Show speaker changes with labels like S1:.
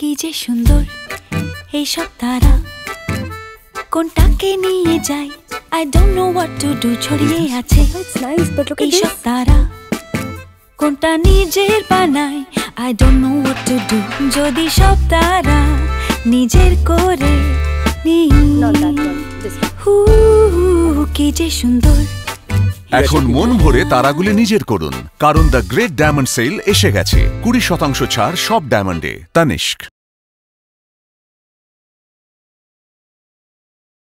S1: কি যে সুন্দর এইসব তারা, কোনটাকে নিয়ে যাই I don't know what to do, ছড়িয়ে আছে এইসব তারা, কোনটা নিজের বানাই I don't know what to do, যদি সব তারা নিজের করে নিই। কি যে সুন্দর।
S2: এখন মন ভরে তারাগুলি নিজের করুন, কারণ দ্য গ্রেট ডায়মন্ড সেল এসে গেছে। 20% ছাড় সব ডায়মন্ডে। তানিষ্ক।